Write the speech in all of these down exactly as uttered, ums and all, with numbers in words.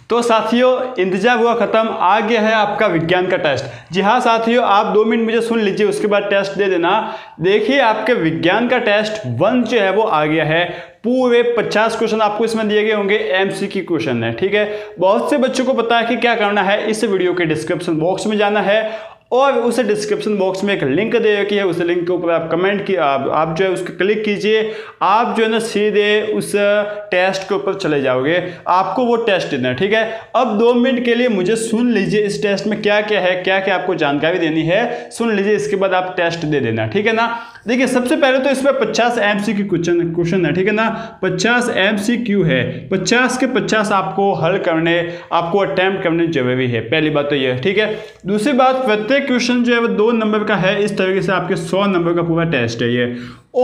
तो साथियों इंतजार हुआ खत्म, आ गया है आपका विज्ञान का टेस्ट। जी हाँ साथियों, आप दो मिनट मुझे सुन लीजिए, उसके बाद टेस्ट दे देना। देखिए आपके विज्ञान का टेस्ट वन जो है वो आ गया है। पूरे पचास क्वेश्चन आपको इसमें दिए गए होंगे, एमसीक्यू क्वेश्चन है, ठीक है। बहुत से बच्चों को पता है कि क्या करना है, इस वीडियो के डिस्क्रिप्शन बॉक्स में जाना है और उस डिस्क्रिप्शन बॉक्स में एक लिंक दे रखी है, उस लिंक के ऊपर आप कमेंट की आप, आप जो है उसको क्लिक कीजिए, आप जो है ना सीधे उस टेस्ट के ऊपर चले जाओगे, आपको वो टेस्ट देना है, ठीक है। अब दो मिनट के लिए मुझे सुन लीजिए, इस टेस्ट में क्या क्या है, क्या क्या आपको जानकारी देनी है, सुन लीजिए, इसके बाद आप टेस्ट दे देना, ठीक है ना। देखिए सबसे पहले तो इसमें पचास एमसीक्यू क्वेश्चन क्वेश्चन है, ठीक है ना। पचास एमसीक्यू है, पचास के पचास आपको हल करने, आपको अटेम्प्ट करने जरूरी है, पहली बात तो ये, ठीक है। दूसरी बात, प्रत्येक क्वेश्चन जो है वो दो नंबर का है, इस तरीके से आपके सौ नंबर का पूरा टेस्ट है ये।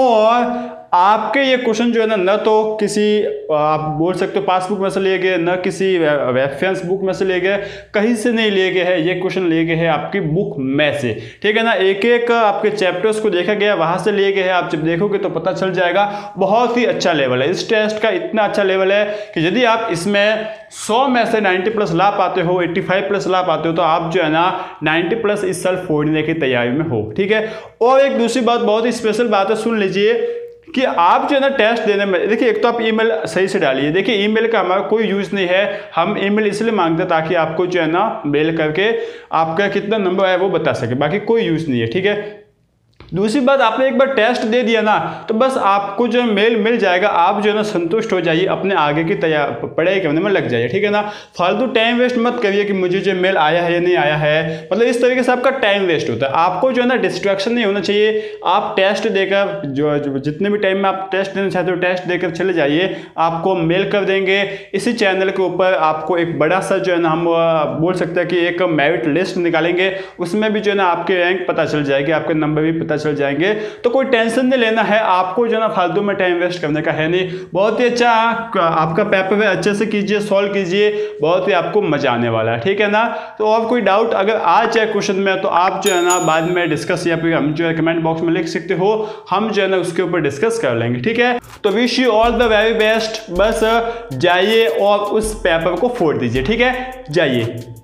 और आपके ये क्वेश्चन जो है ना, न तो किसी आप बोल सकते हो पासबुक में से लिए गए, न किसी रेफरेंस बुक में से लिए गए, कहीं से नहीं लिए गए हैं, ये क्वेश्चन लिए गए हैं आपकी बुक में से, ठीक है ना। एक एक आपके चैप्टर्स को देखा गया, वहां से लिए गए हैं। आप जब देखोगे तो पता चल जाएगा, बहुत ही अच्छा लेवल है इस टेस्ट का, इतना अच्छा लेवल है कि यदि आप इसमें सौ में से नब्बे प्लस ला पाते हो, पचासी प्लस ला पाते हो, तो आप जो है ना नब्बे प्लस इस साल फोड़ने की तैयारी में हो, ठीक है। और एक दूसरी बात, बहुत ही स्पेशल बात है, सुन लीजिए कि आप जो है ना टेस्ट देने में, देखिए एक तो आप ईमेल सही से डालिए। देखिए ईमेल का हमारा कोई यूज़ नहीं है, हम ईमेल इसलिए मांगते हैं ताकि आपको जो है ना मेल करके आपका कितना नंबर है वो बता सके, बाकी कोई यूज़ नहीं है, ठीक है। दूसरी बात, आपने एक बार टेस्ट दे दिया ना तो बस आपको जो मेल मिल जाएगा, आप जो है ना संतुष्ट हो जाइए, अपने आगे की तैयार पढ़ाई करने में लग जाइए, ठीक है ना। फालतू टाइम वेस्ट मत करिए कि मुझे जो मेल आया है या नहीं आया है, मतलब इस तरीके से आपका टाइम वेस्ट होता है। आपको जो है ना डिस्ट्रैक्शन नहीं होना चाहिए। आप टेस्ट देकर जो, जो जितने भी टाइम में आप टेस्ट देना चाहते हो टेस्ट देकर चले जाइए, आपको मेल कर देंगे। इसी चैनल के ऊपर आपको एक बड़ा सा जो है ना हम बोल सकते हैं कि एक मेरिट लिस्ट निकालेंगे, उसमें भी जो है ना आपके रैंक पता चल जाएगी, आपके नंबर भी पता चल जाएंगे। तो कोई टेंशन नहीं लेना है आपको, जो ना फालतू में टाइम वेस्ट करने का है नहीं। बहुत ही अच्छा आपका पेपर है, अच्छे से कीजिए, सॉल्व कीजिए, बहुत ही आपको मजा आने वाला है, ठीक है ना। तो और कोई डाउट अगर आ जाए क्वेश्चन में तो आप जो है ना बाद में डिस्कस या फिर हम जो है कमेंट बॉक्स में लिख सकते हो, हम जो है ना उसके ऊपर डिस्कस कर लेंगे, ठीक है। तो wish you all the very best. बस जाइए और उस पेपर को फोड़ दीजिए, ठीक है, जाइए।